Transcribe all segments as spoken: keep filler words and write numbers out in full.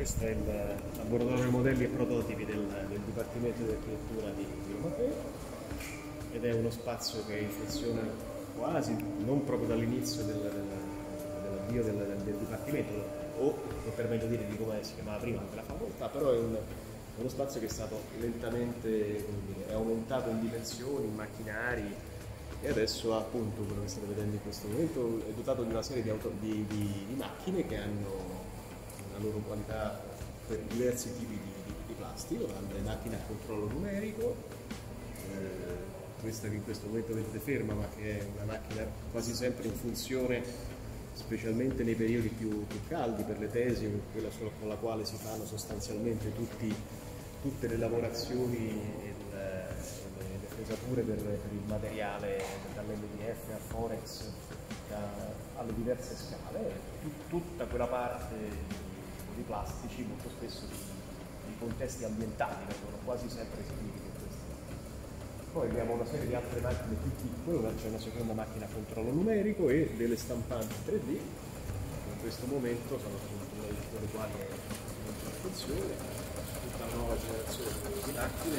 questo è il laboratorio modelli e prototipi del, del Dipartimento di Architettura di, di Roma tre ed è uno spazio che funziona quasi, non proprio dall'inizio del, del, dell'avvio del, del, del Dipartimento, o per meglio dire di come si chiamava prima anche la facoltà, però è un, uno spazio che è stato lentamente, dire, è aumentato in dimensioni, in macchinari, e adesso appunto quello che state vedendo in questo momento è dotato di una serie di, auto, di, di, di macchine che hanno la loro qualità per diversi tipi di, di, di plastico, dalle macchine a controllo numerico, eh, questa che in questo momento vedete ferma, ma che è una macchina quasi sempre in funzione, specialmente nei periodi più, più caldi per le tesi, quella con la quale si fanno sostanzialmente tutti, tutte le lavorazioni e le, le fresature per, per il materiale, dall'M D F a Forex, da, alle diverse scale, tut, tutta quella parte di plastici, molto spesso di, di contesti ambientali, che sono quasi sempre eseguiti in questo. Poi abbiamo una serie di altre macchine più piccole, c'è una seconda macchina a controllo numerico e delle stampanti tre D, che in questo momento sono appunto le, le quali sono in funzione, tutta una nuova generazione di macchine,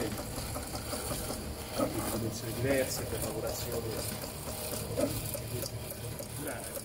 di dimensioni diverse, per lavorazioni strutturali.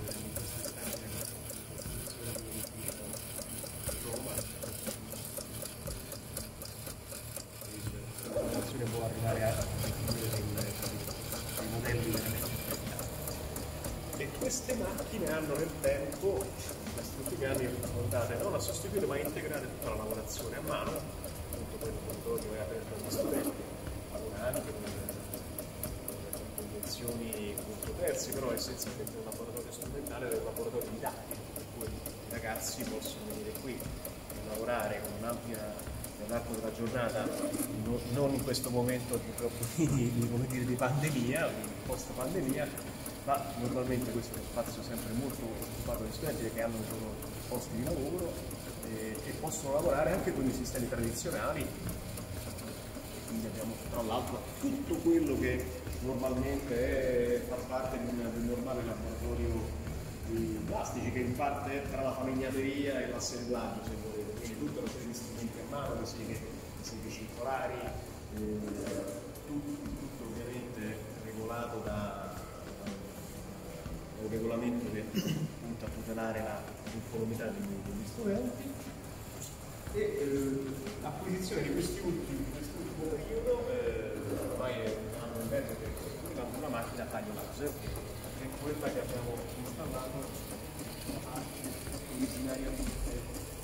Può arrivare a definire dei, dei modelli veramente dettagliati. E queste macchine hanno nel tempo, in questi ultimi anni, sono andate non a sostituire ma a integrare tutta la lavorazione a mano, appunto quello che è aperto agli studenti, lavorando con, con convenzioni controverse, però essenzialmente un laboratorio strumentale ed un laboratorio didattico, per cui i ragazzi possono venire qui e lavorare con un'ampia nell'arco della giornata, no, non in questo momento purtroppo di, di, come dire, di pandemia, di post pandemia, ma normalmente questo è uno spazio sempre molto occupato dagli studenti che hanno i loro posti di lavoro e, e possono lavorare anche con i sistemi tradizionali, e quindi abbiamo tra l'altro tutto quello che normalmente è, fa parte di un, di un normale laboratorio di plastici, che in parte è tra la famignateria e l'assemblaggio, se volete, quindi tutta una serie di strumenti a mano, le seghe, le seghe circolari, eh, tutto, tutto ovviamente regolato da, da un regolamento che punta a tutelare la incolumità degli, degli studenti, e eh, l'acquisizione di questi ultimi, di quest'ultimo periodo, eh, ormai è un anno e mezzo che è costruita una macchina a taglio laser, che è quella che abbiamo installato da parte originariamente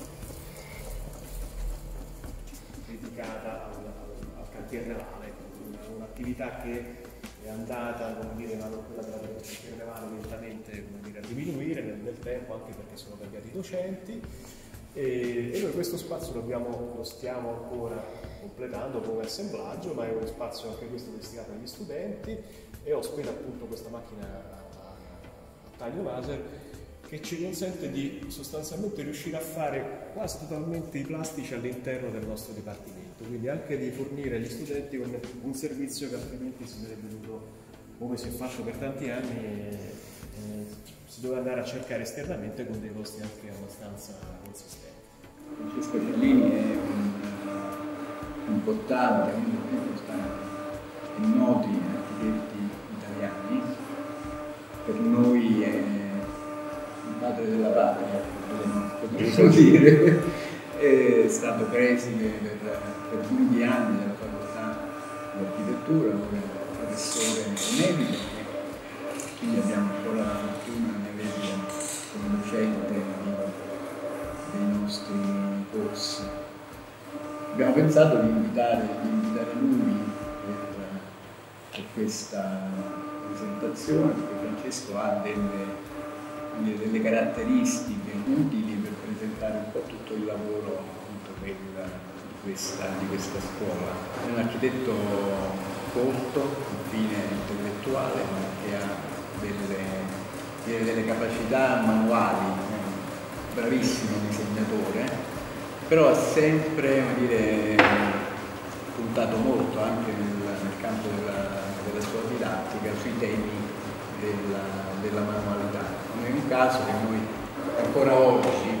dedicata al, al, al cantiere navale, un'attività che è andata, come dire, quella della cantiere navale lentamente, come dire, a diminuire nel, nel tempo, anche perché sono cambiati i docenti, e, e noi questo spazio lo, abbiamo, lo stiamo ancora completando come assemblaggio, ma è uno spazio anche questo destinato agli studenti e ospita appunto questa macchina a, a taglio laser che ci consente di sostanzialmente riuscire a fare quasi totalmente i plastici all'interno del nostro dipartimento, quindi anche di fornire agli studenti un, un servizio che altrimenti si sarebbe dovuto, come si è fatto per tanti anni, e, e, si doveva andare a cercare esternamente con dei costi anche abbastanza consistenti. Francesco Cellini è un importante, uno dei più importanti e noti architetti italiani, per noi è il padre della patria, potremmo dire, è stato preside per, per lunghi anni della facoltà di architettura, ora è professore emerito, quindi abbiamo un po' la fortuna di averlo come docente dei nostri corsi. Abbiamo pensato di invitare, di invitare lui per, per questa presentazione, perché Francesco ha delle delle caratteristiche utili per presentare un po' tutto il lavoro appunto, per, di, questa, di questa scuola. È un architetto colto, infine intellettuale, ma che ha delle, delle capacità manuali, eh, bravissimo disegnatore, però ha sempre dire, puntato molto anche nel, nel campo della, della sua didattica sui temi della, della manualità. Non è un caso che noi ancora oggi, per un'impostazione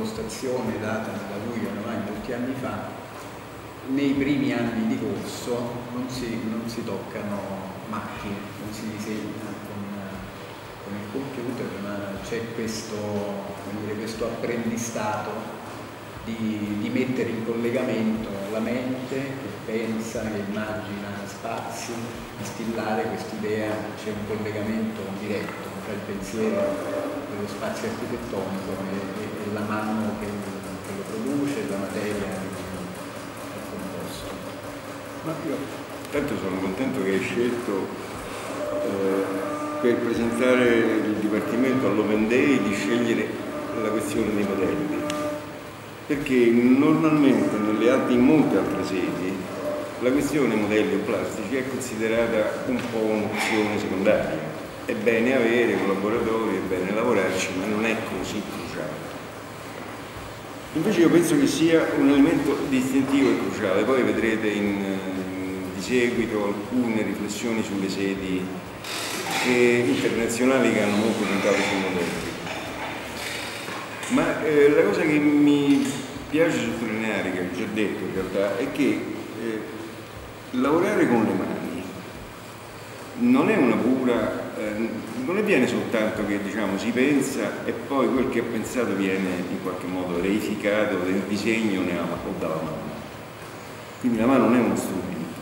l'impostazione data da lui ormai molti anni fa, nei primi anni di corso non si, non si toccano macchine, non si disegna con, con il computer, ma c'è questo, come dire, questo apprendistato di, di mettere in collegamento la mente che pensa, che immagina spazi, instillare quest'idea, c'è un collegamento diretto tra il pensiero dello spazio architettonico e, e, e la mano che, che lo produce, la materia che è composto. Ma io tanto sono contento che hai scelto eh, per presentare il Dipartimento all'Open Day di scegliere la questione dei modelli, perché normalmente nelle altre, in molte altre sedi la questione modelli o plastici è considerata un po' un'opzione secondaria. È bene avere collaboratori, è bene lavorarci, ma non è così cruciale. Invece io penso che sia un elemento distintivo e cruciale. Poi vedrete in, di seguito alcune riflessioni sulle sedi che, internazionali che hanno molto puntato sui modelli. Ma eh, la cosa che mi piace sottolineare, che ho già detto in realtà, è che eh, lavorare con le mani non è una pura, eh, non avviene soltanto che diciamo si pensa e poi quel che è pensato viene in qualche modo reificato nel disegno o dalla mano. Quindi la mano non è uno strumento,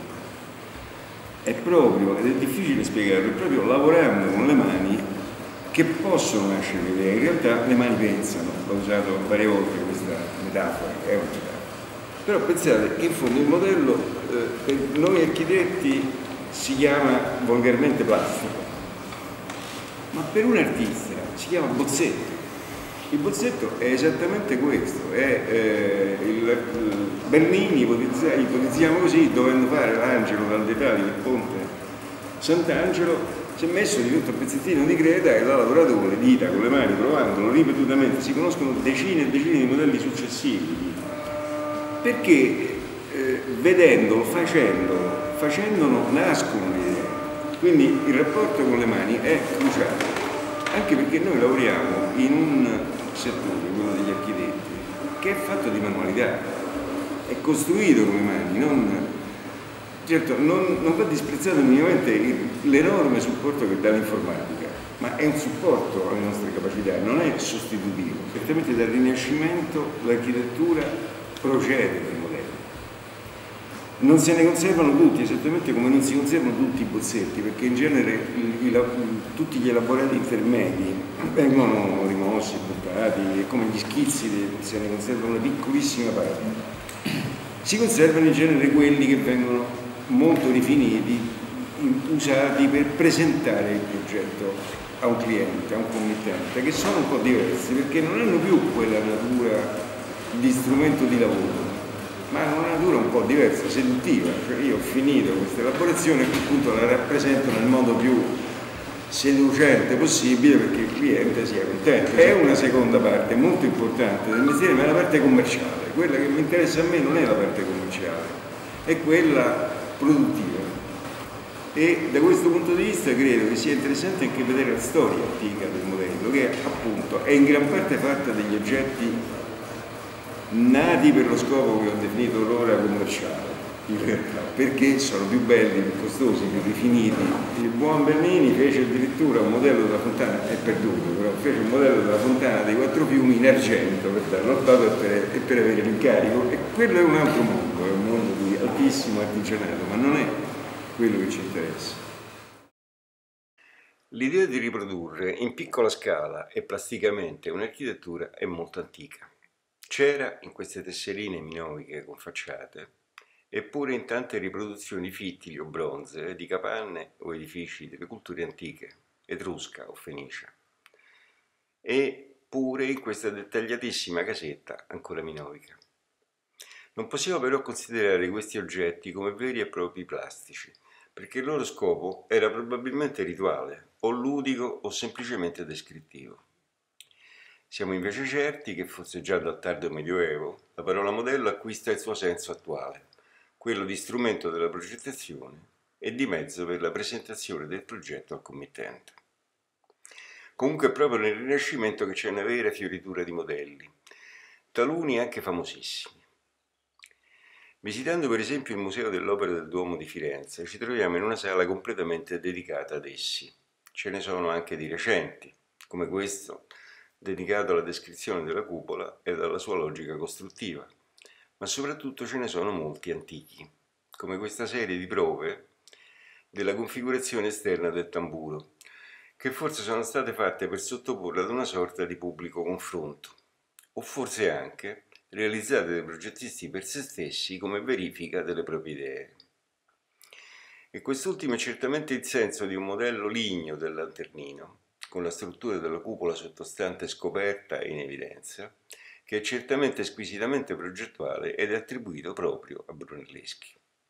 è proprio, ed è difficile spiegarlo, è proprio lavorando con le mani che possono nascere le idee. In realtà le mani pensano, l'ho usato varie volte questa metafora, è una metafora. Però pensate che in fondo il modello eh, per noi architetti si chiama volgarmente plastico, ma per un artista si chiama bozzetto. Il bozzetto è esattamente questo, è eh, il, il Bernini, ipotizza, ipotizziamo così, dovendo fare l'angelo dal dettaglio del ponte Sant'Angelo, si è messo di tutto un pezzettino di creta e l'ha lavorato con le dita, con le mani, provandolo ripetutamente. Si conoscono decine e decine di modelli successivi, perché eh, vedendolo, facendolo, facendolo nascono le idee. Quindi il rapporto con le mani è cruciale, anche perché noi lavoriamo in un settore, quello degli architetti, che è fatto di manualità, è costruito con le mani, non... Certo, non, non va disprezzato minimamente l'enorme supporto che dà l'informatica, ma è un supporto alle nostre capacità, non è sostitutivo. Certamente dal Rinascimento l'architettura procede dai modelli. Non se ne conservano tutti, esattamente come non si conservano tutti i bozzetti, perché in genere i, i, tutti gli elaborati intermedi vengono rimossi, buttati, e come gli schizzi se ne conserva una piccolissima parte. Si conservano in genere quelli che vengono molto rifiniti, usati per presentare il progetto a un cliente, a un committente, che sono un po' diversi perché non hanno più quella natura di strumento di lavoro, ma hanno una natura un po' diversa, seduttiva. Cioè io ho finito questa elaborazione e appunto la rappresento nel modo più seducente possibile perché il cliente sia contento. È una seconda parte molto importante del mestiere, ma è la parte commerciale. Quella che mi interessa a me non è la parte commerciale, è quella produttiva, e da questo punto di vista credo che sia interessante anche vedere la storia antica del modello, che appunto è in gran parte fatta degli oggetti nati per lo scopo che ho definito l'ora commerciale, in realtà, perché sono più belli, più costosi, più rifiniti. Il buon Bernini fece addirittura un modello della fontana, è perduto, però fece un modello della fontana dei quattro fiumi in argento per darlo al Papa e per, e per avere l'incarico, e quello è un altro mondo, è un mondo di altissimo artigianato, ma non è quello che ci interessa. L'idea di riprodurre in piccola scala e plasticamente un'architettura è molto antica. C'era in queste tesserine minoiche confacciate, eppure in tante riproduzioni fittili o bronze di capanne o edifici delle culture antiche, etrusca o fenicia, e pure in questa dettagliatissima casetta ancora minoica. Non possiamo però considerare questi oggetti come veri e propri plastici, perché il loro scopo era probabilmente rituale, o ludico o semplicemente descrittivo. Siamo invece certi che forse già dal tardo Medioevo la parola modello acquista il suo senso attuale, quello di strumento della progettazione e di mezzo per la presentazione del progetto al committente. Comunque è proprio nel Rinascimento che c'è una vera fioritura di modelli, taluni anche famosissimi. Visitando per esempio il Museo dell'Opera del Duomo di Firenze, ci troviamo in una sala completamente dedicata ad essi. Ce ne sono anche di recenti, come questo, dedicato alla descrizione della cupola e alla sua logica costruttiva, ma soprattutto ce ne sono molti antichi, come questa serie di prove della configurazione esterna del tamburo, che forse sono state fatte per sottoporre ad una sorta di pubblico confronto, o forse anche realizzate dai progettisti per se stessi come verifica delle proprie idee. E quest'ultimo è certamente il senso di un modello ligneo del lanternino, con la struttura della cupola sottostante scoperta e in evidenza, che è certamente squisitamente progettuale ed è attribuito proprio a Brunelleschi.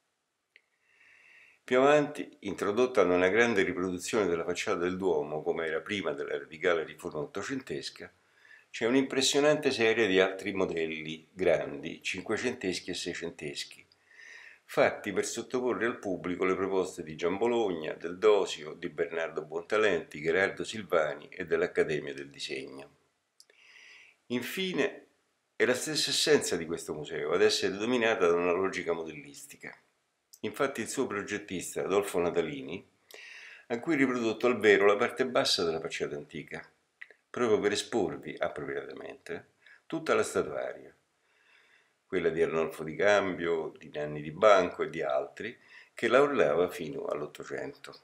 Più avanti, introdotta da una grande riproduzione della facciata del Duomo, come era prima della radicale riforma ottocentesca, c'è un'impressionante serie di altri modelli grandi, cinquecenteschi e seicenteschi, fatti per sottoporre al pubblico le proposte di Giambologna, del Dosio, di Bernardo Buontalenti, Gherardo Silvani e dell'Accademia del Disegno. Infine, è la stessa essenza di questo museo ad essere dominata da una logica modellistica. Infatti il suo progettista, Adolfo Natalini, ha qui riprodotto al vero la parte bassa della facciata antica, proprio per esporvi, appropriatamente, tutta la statuaria, quella di Arnolfo di Cambio, di Nanni di Banco e di altri, che la orlava fino all'Ottocento.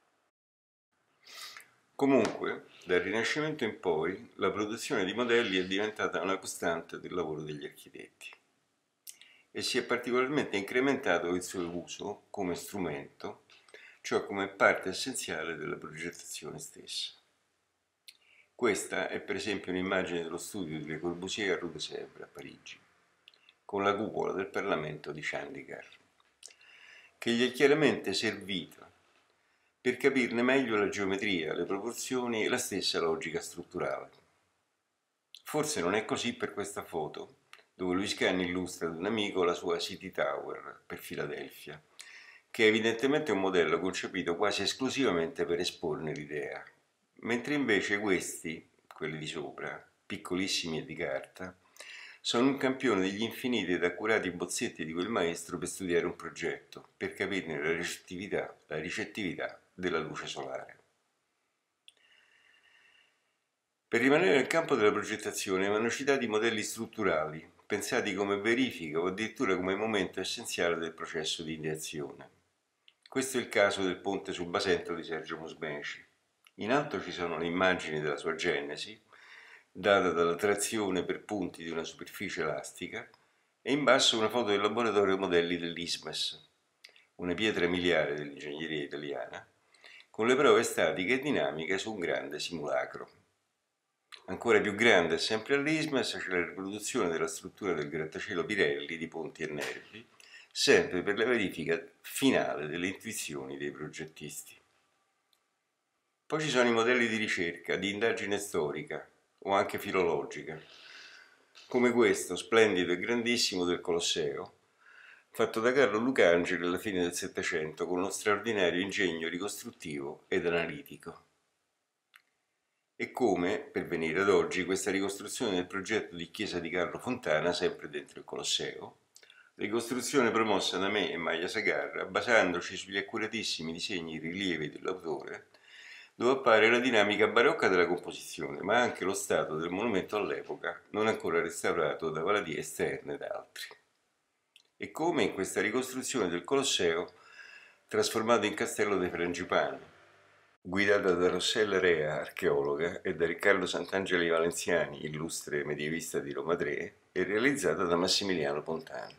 Comunque, dal Rinascimento in poi, la produzione di modelli è diventata una costante del lavoro degli architetti e si è particolarmente incrementato il suo uso come strumento, cioè come parte essenziale della progettazione stessa. Questa è per esempio un'immagine dello studio di Le Corbusier a Rue de Sèvres, a Parigi, con la cupola del Parlamento di Chandigarh, che gli è chiaramente servita per capirne meglio la geometria, le proporzioni e la stessa logica strutturale. Forse non è così per questa foto, dove Louis Kahn illustra ad un amico la sua City Tower per Filadelfia, che è evidentemente un modello concepito quasi esclusivamente per esporne l'idea, mentre invece questi, quelli di sopra, piccolissimi e di carta, sono un campione degli infiniti ed accurati bozzetti di quel maestro per studiare un progetto, per capirne la ricettività, la ricettività della luce solare. Per rimanere nel campo della progettazione vanno citati modelli strutturali, pensati come verifica o addirittura come momento essenziale del processo di ideazione. Questo è il caso del ponte sul Basento di Sergio Mosmeci. In alto ci sono le immagini della sua genesi, data dalla trazione per punti di una superficie elastica, e in basso una foto del laboratorio modelli dell'Ismes, una pietra miliare dell'ingegneria italiana, con le prove statiche e dinamiche su un grande simulacro. Ancora più grande, sempre all'Ismes, c'è la riproduzione della struttura del grattacielo Pirelli di Ponti e Nervi, sempre per la verifica finale delle intuizioni dei progettisti. Poi ci sono i modelli di ricerca, di indagine storica o anche filologica, come questo, splendido e grandissimo del Colosseo, fatto da Carlo Lucangeli alla fine del Settecento con uno straordinario ingegno ricostruttivo ed analitico. E come, per venire ad oggi, questa ricostruzione del progetto di chiesa di Carlo Fontana, sempre dentro il Colosseo, ricostruzione promossa da me e Maglia Sagarra, basandoci sugli accuratissimi disegni e rilievi dell'autore, dove appare la dinamica barocca della composizione, ma anche lo stato del monumento all'epoca, non ancora restaurato da Valadia Esterne ed altri. E come in questa ricostruzione del Colosseo, trasformato in castello dei Frangipani, guidata da Rossella Rea, archeologa, e da Riccardo Sant'Angeli Valenziani, illustre medievista di Roma tre, e realizzata da Massimiliano Pontano.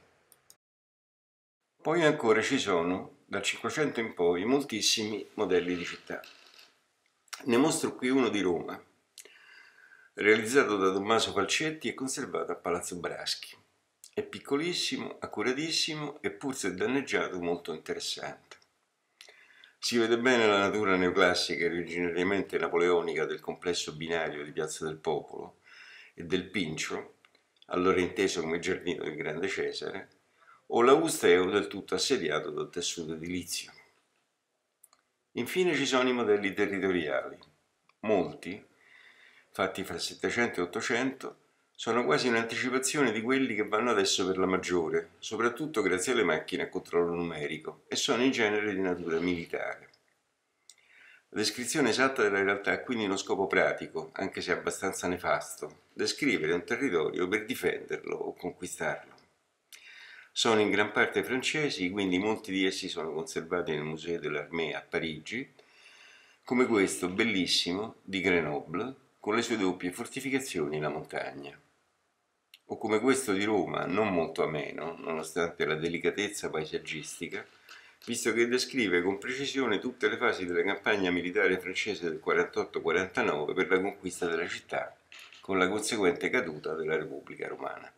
Poi ancora ci sono, dal Cinquecento in poi, moltissimi modelli di città. Ne mostro qui uno di Roma, realizzato da Tommaso Falcetti e conservato a Palazzo Braschi. È piccolissimo, accuratissimo e pur se danneggiato molto interessante. Si vede bene la natura neoclassica e originariamente napoleonica del complesso binario di Piazza del Popolo e del Pincio, allora inteso come giardino del Grande Cesare, o l'Augusteo del tutto assediato dal tessuto edilizio. Infine ci sono i modelli territoriali. Molti, fatti fra Settecento e Ottocento, sono quasi un'anticipazione di quelli che vanno adesso per la maggiore, soprattutto grazie alle macchine a controllo numerico, e sono in genere di natura militare. La descrizione esatta della realtà ha quindi uno scopo pratico, anche se abbastanza nefasto: descrivere un territorio per difenderlo o conquistarlo. Sono in gran parte francesi, quindi molti di essi sono conservati nel Museo de l'Armée a Parigi, come questo bellissimo di Grenoble, con le sue doppie fortificazioni in la montagna. O come questo di Roma, non molto ameno, nonostante la delicatezza paesaggistica, visto che descrive con precisione tutte le fasi della campagna militare francese del quarantotto quarantanove per la conquista della città, con la conseguente caduta della Repubblica Romana.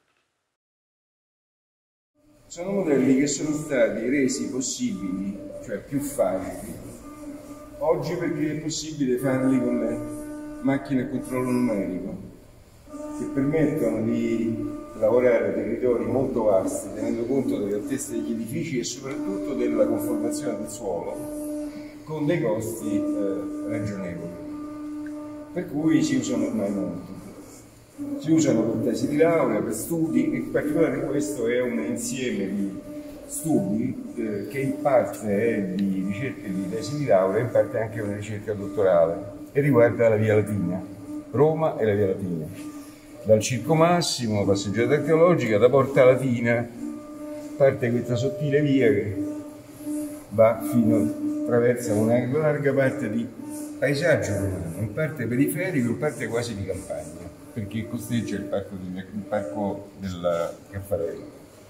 Sono modelli che sono stati resi possibili, cioè più facili, oggi perché è possibile farli con le macchine a controllo numerico, che permettono di lavorare territori molto vasti, tenendo conto delle altezze degli edifici e soprattutto della conformazione del suolo, con dei costi eh, ragionevoli, per cui si usano ormai molto. Si usano per tesi di laurea, per studi, e in particolare questo è un insieme di studi eh, che in parte è di ricerca di tesi di laurea, in parte anche una ricerca dottorale, e riguarda la Via Latina, Roma e la Via Latina. Dal Circo Massimo, passeggiata archeologica, da Porta Latina, parte questa sottile via che va fino, attraversa una larga parte di paesaggio romano, in parte periferico, in parte quasi di campagna, perché costeggia il parco, di, il parco della Caffarella.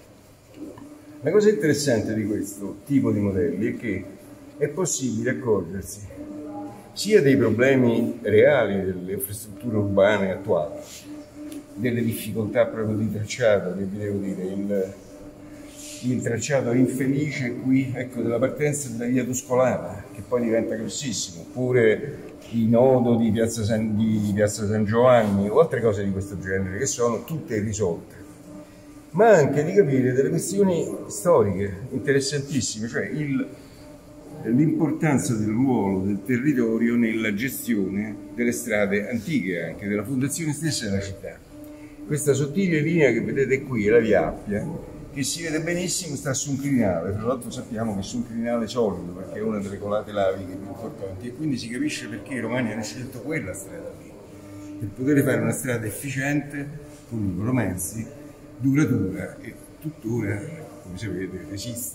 La cosa interessante di questo tipo di modelli è che è possibile accorgersi sia dei problemi reali delle infrastrutture urbane attuali, delle difficoltà proprio di tracciato, che vi devo dire, il, il tracciato infelice qui, ecco, della partenza della via Tuscolana, che poi diventa grossissimo, oppure il nodo di Piazza San, di Piazza San Giovanni o altre cose di questo genere, che sono tutte irrisolte, ma anche di capire delle questioni storiche interessantissime, cioè l'importanza del ruolo del territorio nella gestione delle strade antiche, anche della fondazione stessa della città. Questa sottile linea che vedete qui è la Via Appia, che si vede benissimo, sta su un crinale. Tra l'altro sappiamo che su un crinale solido, perché è una delle colate laviche più importanti, e quindi si capisce perché i romani hanno scelto quella strada lì, per poter fare una strada efficiente, con i loro mezzi, duratura, e tuttora, come si vede, resiste.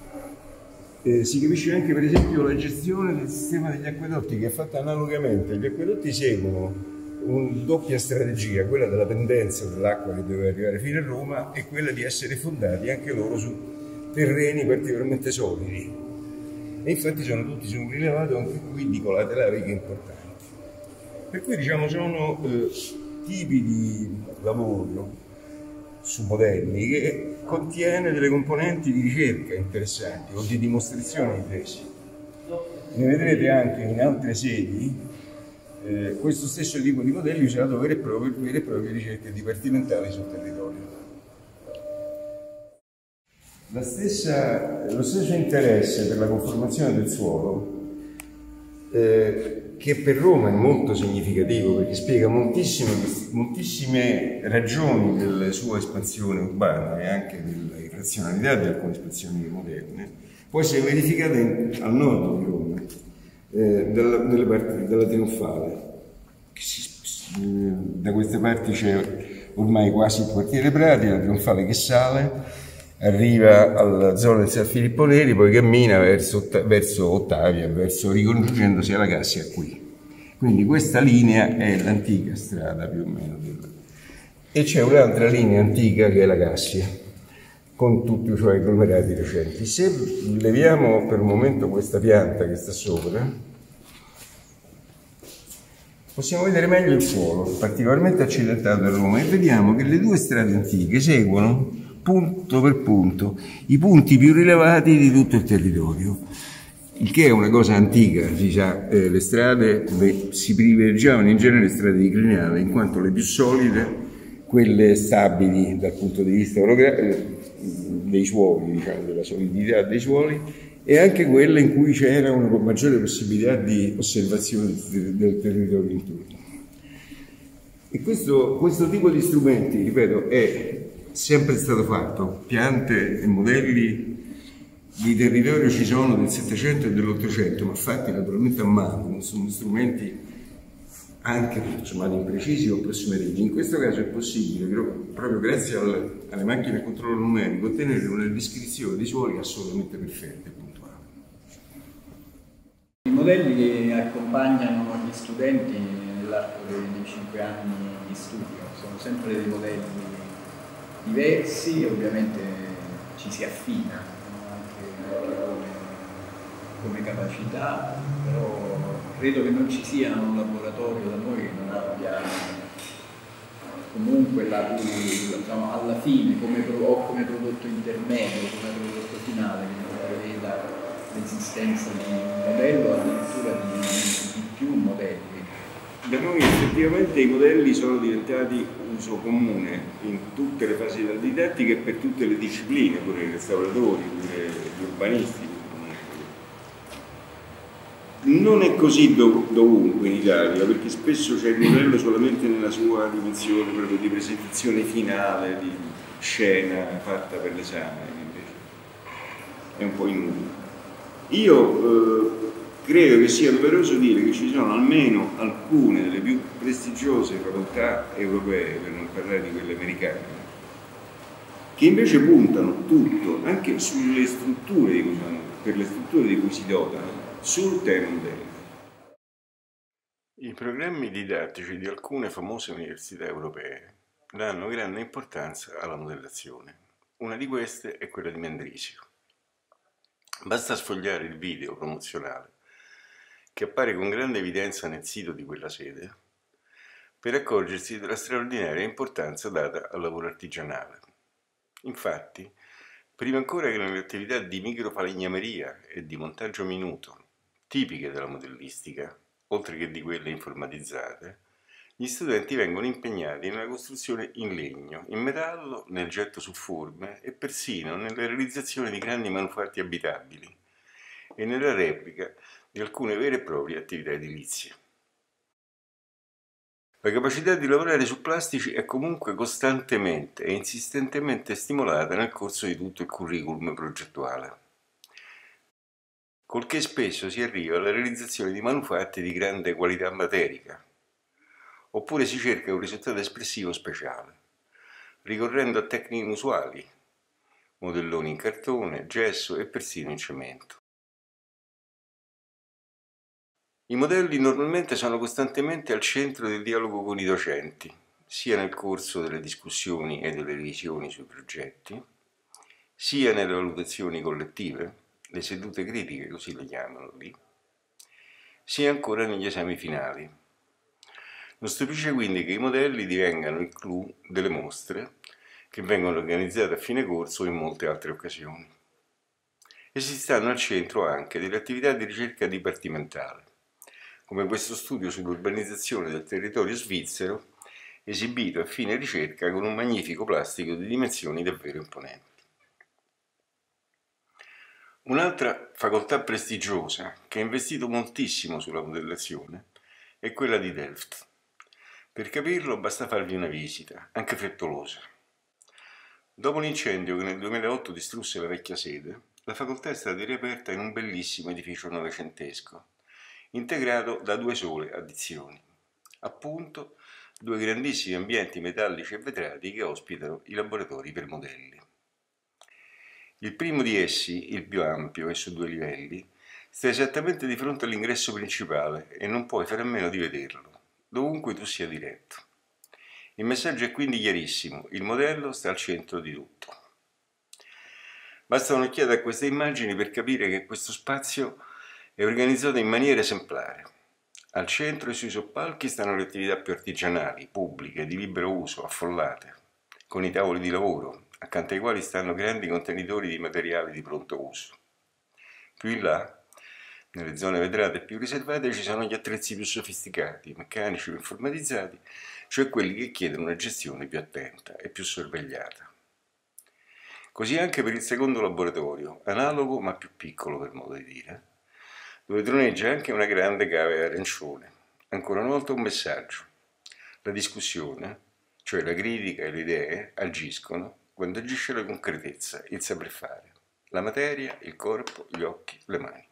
Eh, si capisce anche per esempio la gestione del sistema degli acquedotti, che è fatta analogamente. Gli acquedotti seguono una doppia strategia, quella della pendenza dell'acqua che deve arrivare fino a Roma e quella di essere fondati anche loro su terreni particolarmente solidi. E infatti sono tutti su un rilevato anche qui di colate laviche importanti. Per cui diciamo sono eh, tipi di lavoro su modelli che contiene delle componenti di ricerca interessanti o di dimostrazione di tesi. Ne vedrete anche in altre sedi. Eh, questo stesso tipo di modelli usato vere e proprie, vere e proprie ricerche dipartimentali sul territorio. La stessa, lo stesso interesse per la conformazione del suolo, eh, che per Roma è molto significativo, perché spiega moltissime, moltissime ragioni della sua espansione urbana e anche della irrazionalità di alcune espansioni moderne, può essere verificata in, al nord di Roma. Eh, dalla, nelle parti della Trionfale, che si, eh, da queste parti c'è ormai quasi il quartiere Prati, la Trionfale che sale, arriva alla zona del San Filippo Neri, poi cammina verso, verso Ottavia, verso, ricongiungendosi alla Cassia qui. Quindi questa linea è l'antica strada più o meno, e c'è un'altra linea antica che è la Cassia, con tutti i suoi agglomerati recenti. Se leviamo per un momento questa pianta che sta sopra, possiamo vedere meglio il suolo, particolarmente accidentato a Roma, e vediamo che le due strade antiche seguono, punto per punto, i punti più rilevati di tutto il territorio, il che è una cosa antica, si sa. Eh, le strade le, si privilegiavano in genere le strade di crinale, in quanto le più solide, quelle stabili dal punto di vista dei suoli, diciamo, della solidità dei suoli, e anche quelle in cui c'era una maggiore possibilità di osservazione del territorio intorno. E questo, questo tipo di strumenti, ripeto, è sempre stato fatto. Piante e modelli di territorio ci sono del Settecento e dell'Ottocento, ma fatti naturalmente a mano, non sono strumenti anche chiamati imprecisi o approssimativi. In questo caso è possibile, però, proprio grazie alle, alle macchine a controllo numerico, ottenere una descrizione dei suoli assolutamente perfetta e puntuale. I modelli che accompagnano gli studenti nell'arco dei cinque anni di studio sono sempre dei modelli diversi, ovviamente ci si affina, no? anche, anche come, come capacità, però credo che non ci sia un laboratorio da noi che non abbia comunque la, diciamo, alla fine come, o come prodotto intermedio, come prodotto finale, che non preveda l'esistenza di un modello o addirittura di, di più modelli. Da noi effettivamente i modelli sono diventati uso comune in tutte le fasi della didattica e per tutte le discipline, pure i restauratori, pure gli urbanisti. Non è così dov dovunque in Italia, perché spesso c'è il modello solamente nella sua dimensione proprio di presentazione finale, di scena fatta per l'esame, invece è un po' inutile. Io eh, credo che sia doveroso dire che ci sono almeno alcune delle più prestigiose facoltà europee, per non parlare di quelle americane, che invece puntano tutto, anche sulle strutture di cui sono, per le strutture di cui si dotano, sul tema modello. I programmi didattici di alcune famose università europee danno grande importanza alla modellazione. Una di queste è quella di Mendrisio. Basta sfogliare il video promozionale, che appare con grande evidenza nel sito di quella sede, per accorgersi della straordinaria importanza data al lavoro artigianale. Infatti, prima ancora che nelle attività di microfalegnameria e di montaggio minuto, tipiche della modellistica, oltre che di quelle informatizzate, gli studenti vengono impegnati nella costruzione in legno, in metallo, nel getto su forme e persino nella realizzazione di grandi manufatti abitabili e nella replica di alcune vere e proprie attività edilizie. La capacità di lavorare su plastici è comunque costantemente e insistentemente stimolata nel corso di tutto il curriculum progettuale, col che spesso si arriva alla realizzazione di manufatti di grande qualità materica, oppure si cerca un risultato espressivo speciale, ricorrendo a tecniche inusuali, modelloni in cartone, gesso e persino in cemento. I modelli normalmente sono costantemente al centro del dialogo con i docenti, sia nel corso delle discussioni e delle revisioni sui progetti, sia nelle valutazioni collettive, le sedute critiche, così le chiamano lì, sia ancora negli esami finali. Non stupisce quindi che i modelli divengano il clou delle mostre che vengono organizzate a fine corso o in molte altre occasioni. E si stanno al centro anche delle attività di ricerca dipartimentale, come questo studio sull'urbanizzazione del territorio svizzero, esibito a fine ricerca con un magnifico plastico di dimensioni davvero imponenti. Un'altra facoltà prestigiosa che ha investito moltissimo sulla modellazione è quella di Delft. Per capirlo basta farvi una visita, anche frettolosa. Dopo l'incendio che nel duemilaotto distrusse la vecchia sede, la facoltà è stata riaperta in un bellissimo edificio novecentesco, integrato da due sole addizioni, appunto due grandissimi ambienti metallici e vetrati che ospitano i laboratori per modelli. Il primo di essi, il più ampio e su due livelli, sta esattamente di fronte all'ingresso principale e non puoi fare a meno di vederlo, dovunque tu sia diretto. Il messaggio è quindi chiarissimo, il modello sta al centro di tutto. Basta un'occhiata a queste immagini per capire che questo spazio è organizzato in maniera esemplare. Al centro e sui soppalchi stanno le attività più artigianali, pubbliche, di libero uso, affollate, con i tavoli di lavoro, accanto ai quali stanno grandi contenitori di materiali di pronto uso. Più in là, nelle zone vetrate più riservate, ci sono gli attrezzi più sofisticati, meccanici o informatizzati, cioè quelli che chiedono una gestione più attenta e più sorvegliata. Così anche per il secondo laboratorio, analogo ma più piccolo per modo di dire, dove troneggia anche una grande cave arancione. Ancora una volta un messaggio. La discussione, cioè la critica e le idee, agiscono quando agisce la concretezza, il saper fare, la materia, il corpo, gli occhi, le mani.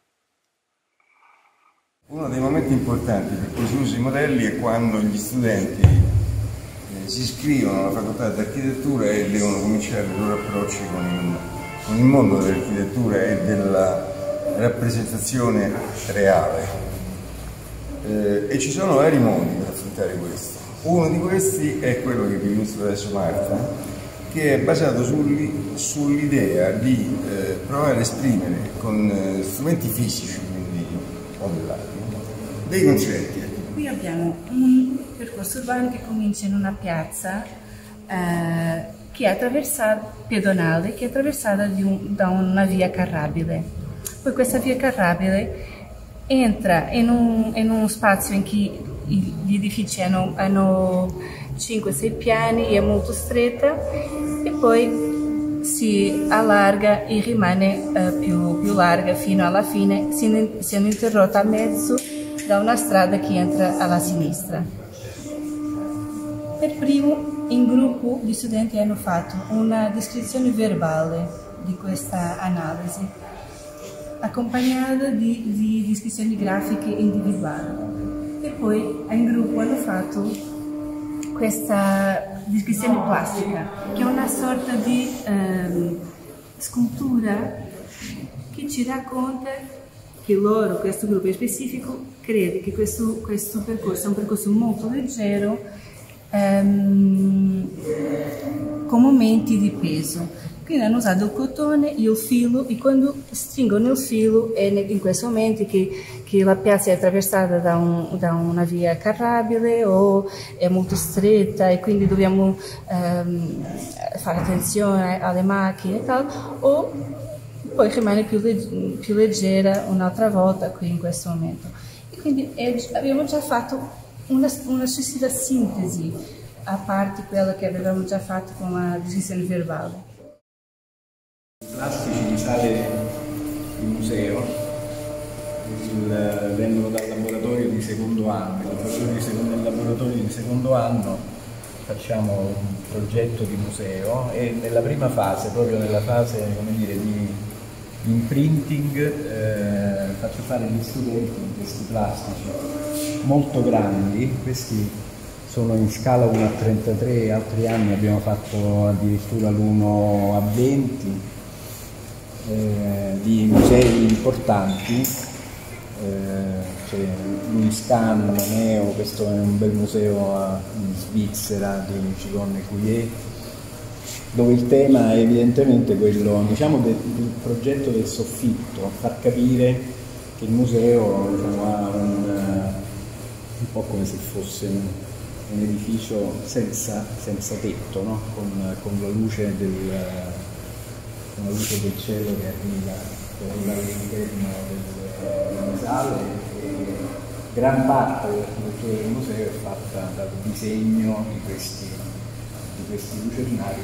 Uno dei momenti importanti per cui si usano i modelli è quando gli studenti eh, si iscrivono alla facoltà di architettura e devono cominciare i loro approcci con il, con il mondo dell'architettura e della rappresentazione reale. Eh, e ci sono vari modi per affrontare questo. Uno di questi è quello che vi illustro adesso Marta, che è basato sull'idea di eh, provare a esprimere con eh, strumenti fisici, quindi modellati, dei concetti. Qui abbiamo un percorso urbano che comincia in una piazza eh, che è attraversata, pedonale, che è attraversata di un, da una via carrabile. Poi questa via carrabile entra in un, in uno spazio in cui gli edifici hanno, hanno cinque sei piani e è molto stretta, e poi si allarga e rimane uh, più, più larga fino alla fine, essendo interrotta a mezzo da una strada che entra alla sinistra. Per primo, in gruppo gli studenti hanno fatto una descrizione verbale di questa analisi, accompagnata di, di descrizioni grafiche individuali. E poi in gruppo hanno fatto questa descrizione plastica, che è una sorta di ehm, scultura che ci racconta che loro, questo gruppo specifico, crede che questo, questo percorso è un percorso molto leggero, ehm, con momenti di peso. Quindi hanno usato il cotone e il filo, e quando stringono il filo è in questi momenti che, che la piazza è attraversata da, un, da una via carrabile o è molto stretta e quindi dobbiamo ehm, fare attenzione alle macchine e tal, o poi rimane più, leg più leggera un'altra volta qui in questo momento. E quindi è, abbiamo già fatto una, una successiva sintesi, a parte quella che avevamo già fatto con la descrizione verbale. Plastici di sale di museo, il, vengono dal laboratorio di secondo anno. Nel laboratorio di secondo anno facciamo un progetto di museo e nella prima fase, proprio nella fase come dire, di imprinting, eh, faccio fare agli studenti questi plastici molto grandi. Questi sono in scala uno a trentatré, altri anni abbiamo fatto addirittura l'uno a venti. Eh, di musei importanti, eh, c'è Louis Kahn, Moneo, questo è un bel museo a, in Svizzera di Cigonne Cuillet, dove il tema è evidentemente quello, diciamo, del, del progetto del soffitto, far capire che il museo, diciamo, ha un, un po' come se fosse un, un edificio senza, senza tetto, no? con, con la luce del una luce del cielo che arriva, che arriva all'interno delle, delle sale, e gran parte dell'architettura del museo è fatta dal disegno di questi, di questi lucernari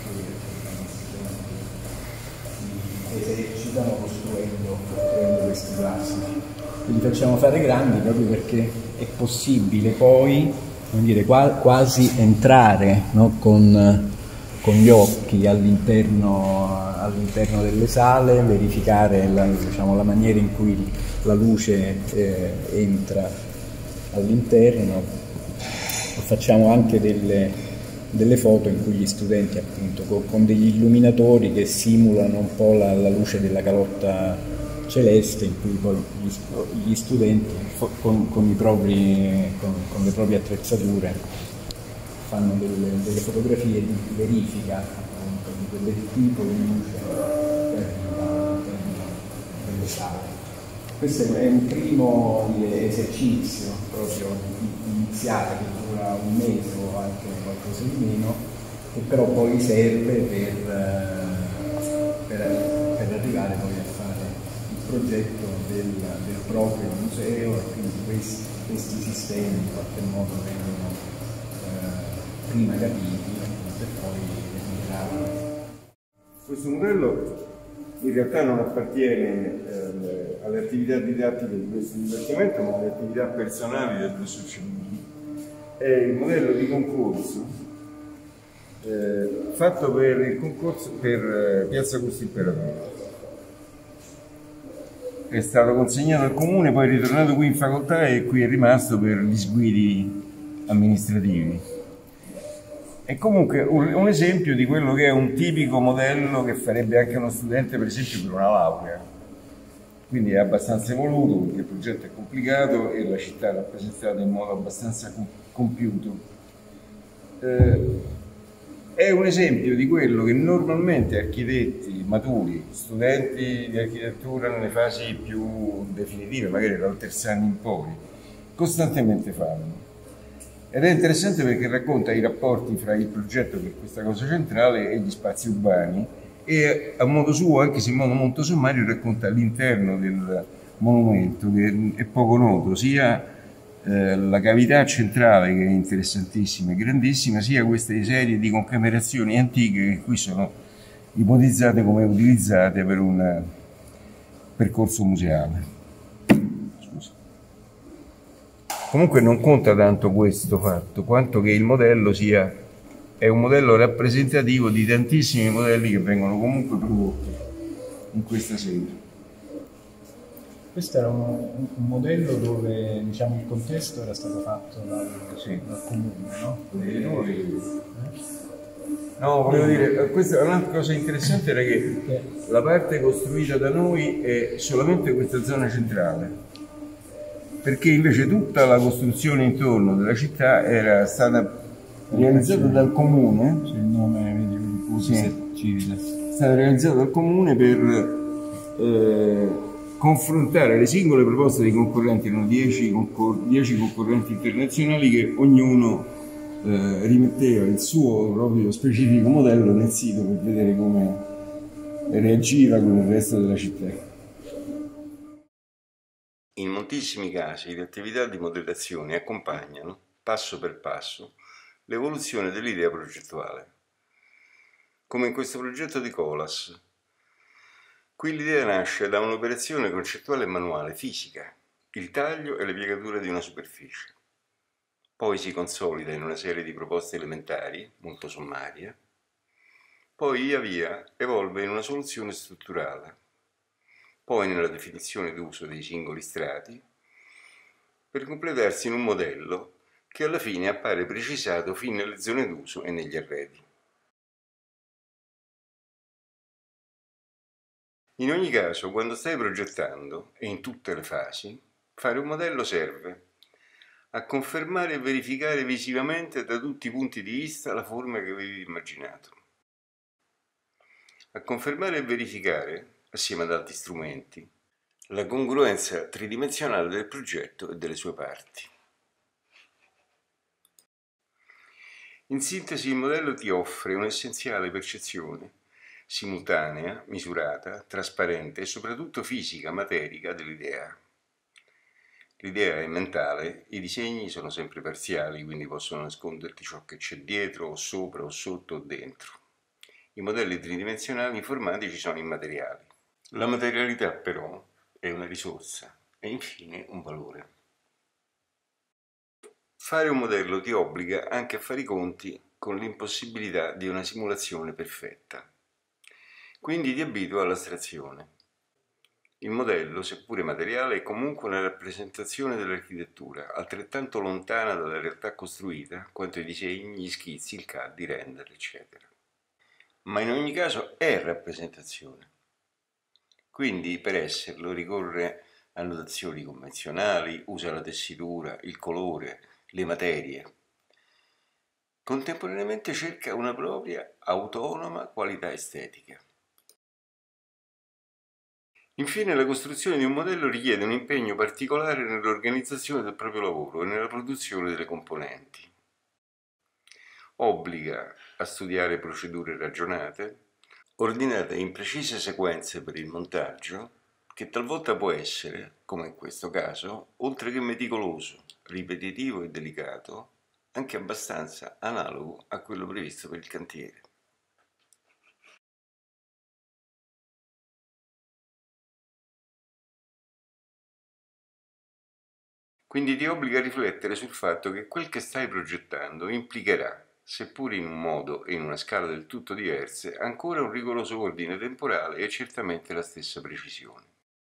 che si esercitano costruendo, costruendo questi plastici. Li facciamo fare grandi proprio perché è possibile poi, come dire, quasi entrare, no, con, con gli occhi all'interno all'interno delle sale, verificare la, diciamo, la maniera in cui la luce eh, entra all'interno. Facciamo anche delle, delle foto in cui gli studenti, appunto, con, con degli illuminatori che simulano un po' la, la luce della calotta celeste, in cui poi gli, gli studenti con, con, i propri, con, con le proprie attrezzature fanno delle, delle fotografie di verifica del tipo di luce che arriva all'interno delle sale. Questo è un primo esercizio proprio iniziale che dura un mese o anche qualcosa di meno, che però poi serve per, per, per arrivare poi a fare il progetto del, del proprio museo, e quindi questi, questi sistemi in qualche modo vengono eh, prima capiti e poi migliorati. Questo modello in realtà non appartiene eh, alle attività didattiche di questo dipartimento, ma alle attività personali del professor Cellini. è il modello di concorso eh, fatto per il concorso per eh, Piazza Augusto Imperatore. È stato consegnato al comune, poi è ritornato qui in facoltà e qui è rimasto per gli sguidi amministrativi. È comunque un, un esempio di quello che è un tipico modello che farebbe anche uno studente, per esempio, per una laurea. Quindi è abbastanza evoluto perché il progetto è complicato e la città è rappresentata in modo abbastanza compiuto. Eh, è un esempio di quello che normalmente architetti maturi, studenti di architettura nelle fasi più definitive, magari dal terzo anno in poi, costantemente fanno. Ed è interessante perché racconta i rapporti fra il progetto, che è questa cosa centrale, e gli spazi urbani, e a modo suo, anche se in modo molto sommario, racconta l'interno del monumento, che è poco noto, sia eh, la cavità centrale, che è interessantissima e grandissima, sia queste serie di concamerazioni antiche che qui sono ipotizzate come utilizzate per un percorso museale. Scusa. Comunque non conta tanto questo fatto, quanto che il modello sia è un modello rappresentativo di tantissimi modelli che vengono comunque prodotti in questa sede. Questo era un, un modello dove, diciamo, il contesto era stato fatto dal, sì. dal comune, no? E noi... No, volevo dire, questa è un'altra cosa interessante, era che la parte costruita da noi è solamente questa zona centrale, perché invece tutta la costruzione intorno della città era stata realizzato dal comune. Sì, il nome sì, civile. È stato realizzato dal comune per eh, confrontare le singole proposte dei concorrenti. Erano dieci, concor dieci concorrenti internazionali che ognuno eh, rimetteva il suo proprio specifico modello nel sito per vedere come reagiva con il resto della città. In moltissimi casi le attività di modellazione accompagnano, passo per passo, l'evoluzione dell'idea progettuale, come in questo progetto di Colas. Qui l'idea nasce da un'operazione concettuale e manuale fisica, il taglio e le piegature di una superficie. Poi si consolida in una serie di proposte elementari, molto sommarie, poi via via evolve in una soluzione strutturale, poi nella definizione d'uso dei singoli strati, per completarsi in un modello che alla fine appare precisato fin nelle zone d'uso e negli arredi. In ogni caso, quando stai progettando, e in tutte le fasi, fare un modello serve a confermare e verificare visivamente da tutti i punti di vista la forma che avevi immaginato. A confermare e verificare, assieme ad altri strumenti, la congruenza tridimensionale del progetto e delle sue parti. In sintesi, il modello ti offre un'essenziale percezione simultanea, misurata, trasparente e soprattutto fisica, materica dell'idea. L'idea è mentale, i disegni sono sempre parziali, quindi possono nasconderti ciò che c'è dietro o sopra o sotto o dentro. I modelli tridimensionali informatici sono immateriali. La materialità però è una risorsa e infine un valore. Fare un modello ti obbliga anche a fare i conti con l'impossibilità di una simulazione perfetta. Quindi ti abitua all'astrazione. Il modello, seppure materiale, è comunque una rappresentazione dell'architettura, altrettanto lontana dalla realtà costruita quanto i disegni, gli schizzi, il C A D, i render, eccetera. Ma in ogni caso è rappresentazione. Quindi per esserlo ricorre a notazioni convenzionali, usa la tessitura, il colore, le materie. Contemporaneamente cerca una propria autonoma qualità estetica. Infine, la costruzione di un modello richiede un impegno particolare nell'organizzazione del proprio lavoro e nella produzione delle componenti. Obbliga a studiare procedure ragionate, ordinate in precise sequenze per il montaggio, che talvolta può essere, come in questo caso, oltre che meticoloso, ripetitivo e delicato, anche abbastanza analogo a quello previsto per il cantiere. Quindi ti obbliga a riflettere sul fatto che quel che stai progettando implicherà, seppur in un modo e in una scala del tutto diverse, ancora un rigoroso ordine temporale e certamente la stessa precisione.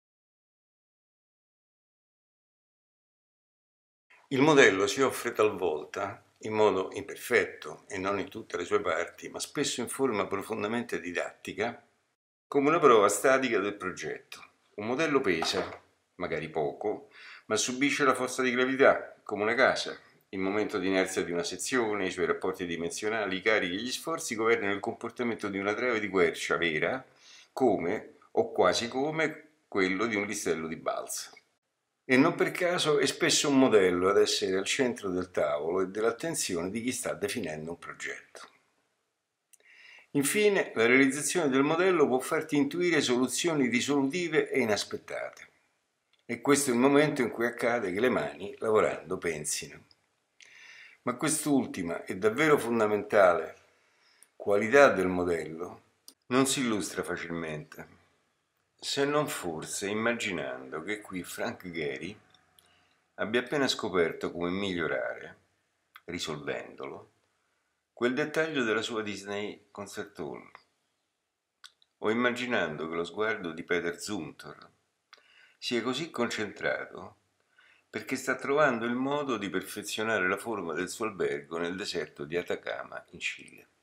Il modello si offre talvolta, in modo imperfetto e non in tutte le sue parti, ma spesso in forma profondamente didattica, come una prova statica del progetto. Un modello pesa, magari poco, ma subisce la forza di gravità, come una casa. Il momento di inerzia di una sezione, i suoi rapporti dimensionali, i carichi e gli sforzi governano il comportamento di una trave di quercia vera, come, o quasi come, quello di un listello di balsa. E non per caso è spesso un modello ad essere al centro del tavolo e dell'attenzione di chi sta definendo un progetto. Infine, la realizzazione del modello può farti intuire soluzioni risolutive e inaspettate. E questo è il momento in cui accade che le mani, lavorando, pensino. Ma quest'ultima e davvero fondamentale qualità del modello non si illustra facilmente, se non forse immaginando che qui Frank Gehry abbia appena scoperto come migliorare, risolvendolo, quel dettaglio della sua Disney Concert Hall, o immaginando che lo sguardo di Peter Zumthor sia così concentrato perché sta trovando il modo di perfezionare la forma del suo albergo nel deserto di Atacama in Cile.